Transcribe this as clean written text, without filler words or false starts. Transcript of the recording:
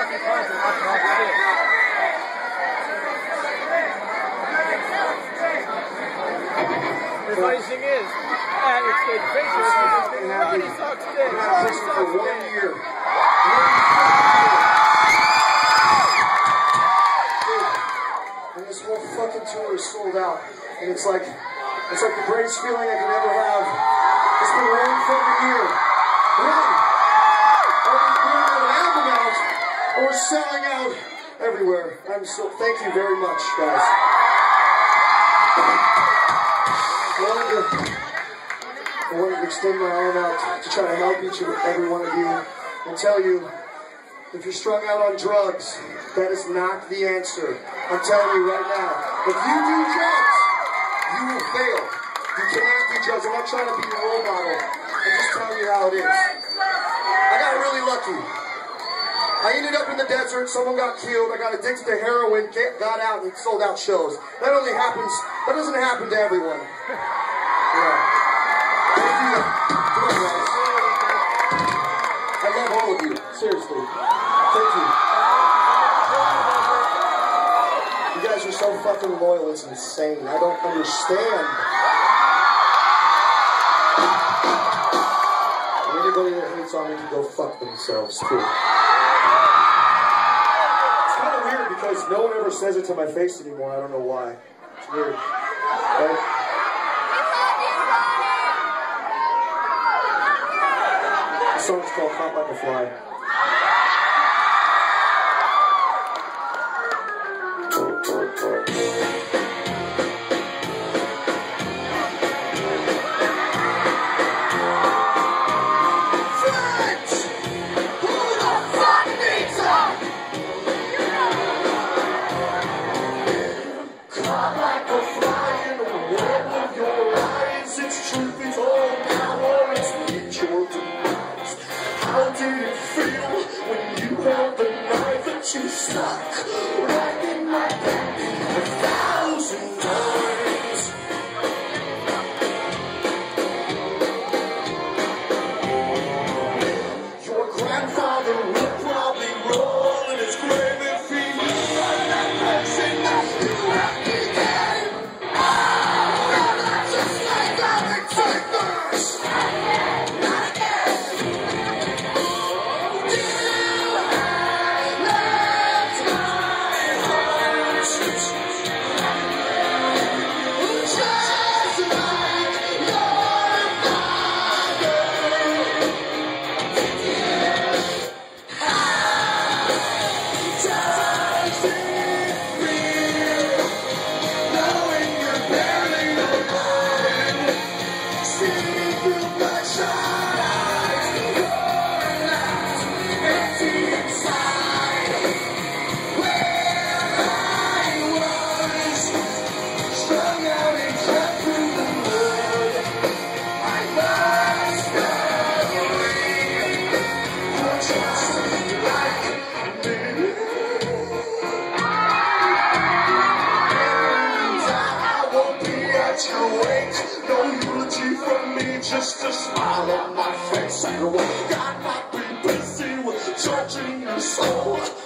hockey punch and watching hockey stick. The funny thing is, it's the picture, he sucks dick. For 1 year. And this whole fucking tour is sold out. And it's like the greatest feeling I could ever have. It's been one fucking year. We're an album out, and we're selling out everywhere. Thank you very much, guys. I wanted to extend my arm out to try to help each and every one of you and tell you, if you're strung out on drugs, that is not the answer. I'm telling you right now. If you do drugs, you will fail. You cannot do drugs. I'm not trying to be your role model. I'm just telling you how it is. I got really lucky. I ended up in the desert. Someone got killed. I got addicted to heroin, got out, and sold out shows. That doesn't happen to everyone. Yeah. Come on, guys. I love all of you. Seriously. Thank you. You guys are so fucking loyal. It's insane. I don't understand. Anybody that hates on me can go fuck themselves, too. It's kind of weird because no one ever says it to my face anymore. I don't know why. It's weird. Right? The song's called Hot Like a Fly. You stuck right in my back 1,000 times. Your grandfather would probably roll in his grave if he knew that person that you have became. Not just like other takers. Not again. No eulogy from me, just a smile on my face. I know God might be busy with judging your soul.